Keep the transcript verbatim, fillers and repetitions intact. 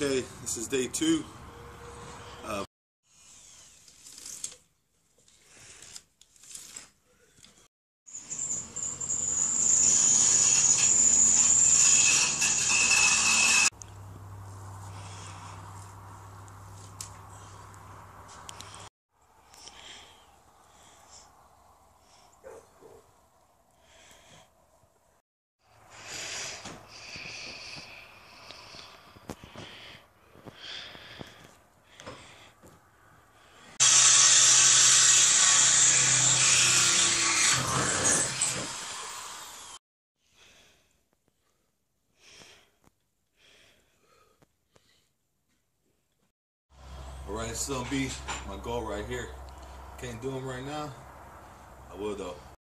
Okay, this is day two. Uh, Alright, this is gonna be my goal right here. Can't do them right now. I will though.